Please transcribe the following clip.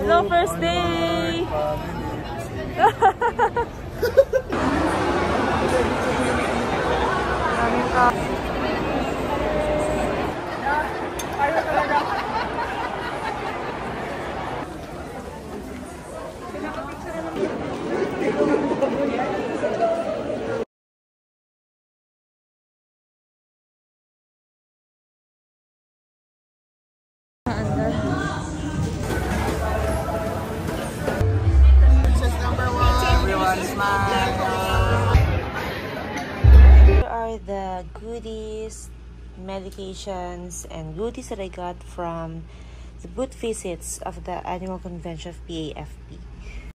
Hello, first day! Here are the goodies, medications, and goodies that I got from the booth visits of the annual convention of PAFP.